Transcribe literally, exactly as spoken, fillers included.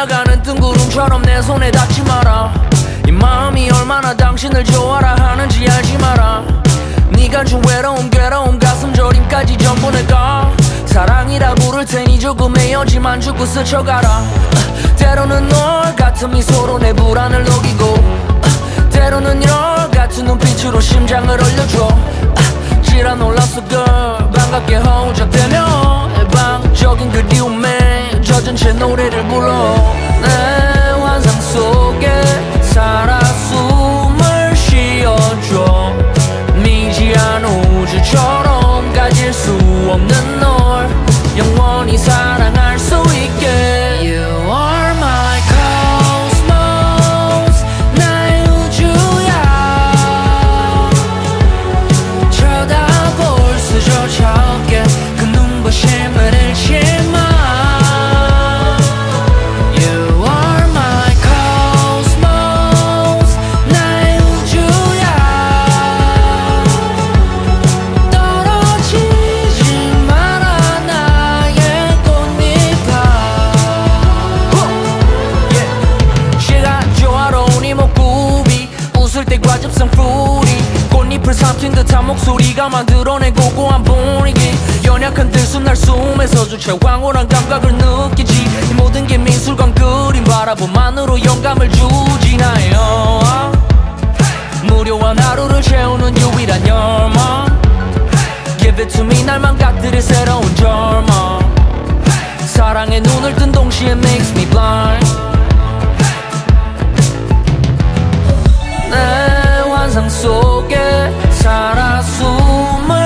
지나가는 뜬구름처럼 내 손에 닿지 마라. 이 마음이 얼마나 당신을 좋아라 하는지 알지 마라. 네가 준 외로움 괴로움 가슴 저림까지 전부 내가 사랑이라 부를 테니 조금 헤어지만 주고 스쳐가라. 때로는 널 같은 미소로 내 불안을 녹이고 때로는 열 같은 눈빛으로 심장을 얼려줘. 지라 놀랐어 girl 반갑게 허우적대며 일방적인 그리움에 젖은 채 노래를 불러. 내 환상 속에 살아 숨을 쉬어줘. 미지한 우주처럼 가질 수 없는 널 영원히 사랑할 수 있게. You are my cosmos 나의 우주야. 쳐다볼 수조차 없게 그 눈부심을 잃지 마. You are my cosmos 나의 우주야. 떨어지지 마라 나의 꽃잎아. 시가 조화로운 이목구비 웃을 때 과즙성 풀이 꽃잎을 삼킨 듯한 목소리가 만들어낸 고고한 분위기. 연약한 들숨 날 숨에서 주체 황홀한 감각을 느끼지. 이 모든 게 미술관 그림 바라봄만으로 영감을 주지. 나의 여왕 무료한 하루를 채우는 유일한 열망. Give it to me 날만 갓들일 새로운 절망. 사랑에 눈을 뜬 동시에 makes me blind. 내 환상 속에 살아 숨을